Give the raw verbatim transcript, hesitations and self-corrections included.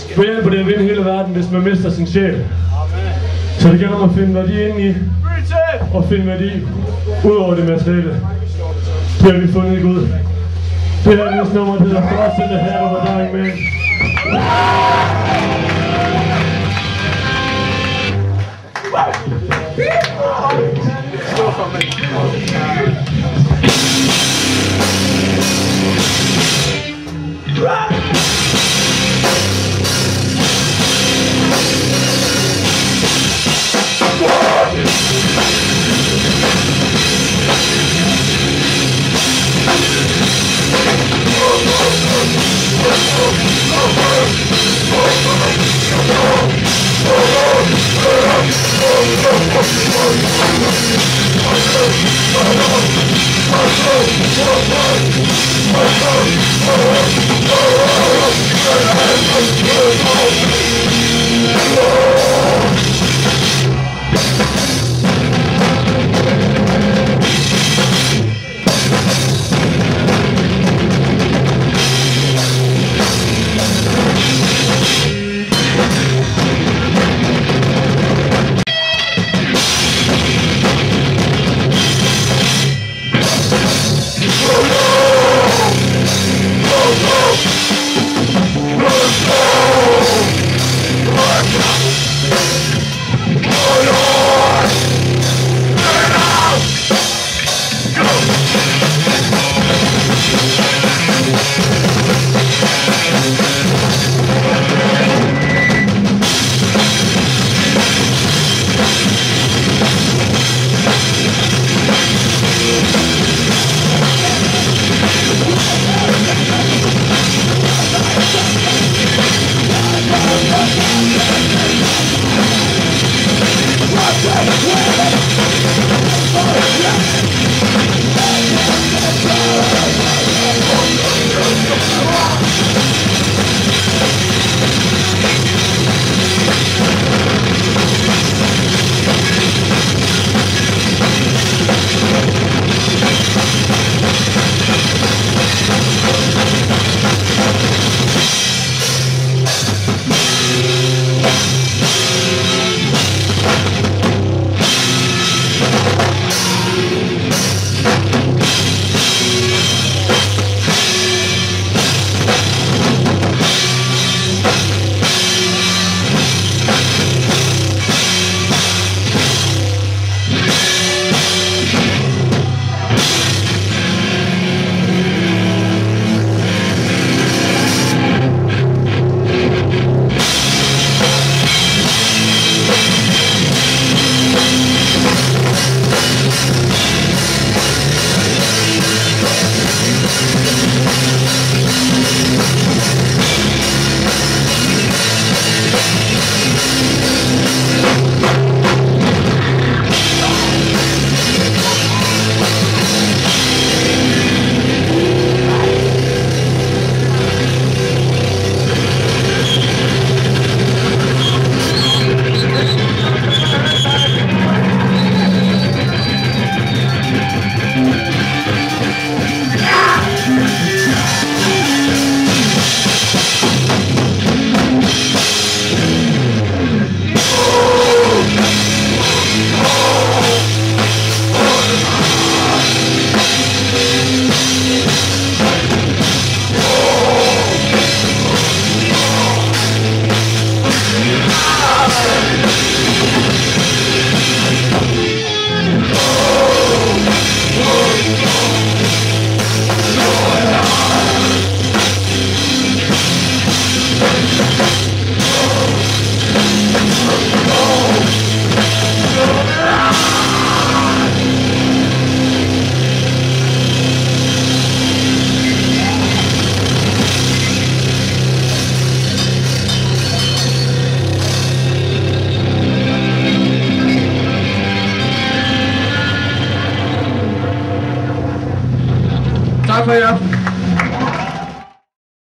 Hvad hjælper det at vinde hele verden, hvis man mister sin sjæl? Så det gælder om at finde værdi ind i, og finde værdi ud over det materielle. Det har vi fundet i Gud. Det her næste nummer, det hedder For Us in the Head of a Dying Man. Tak for i aften.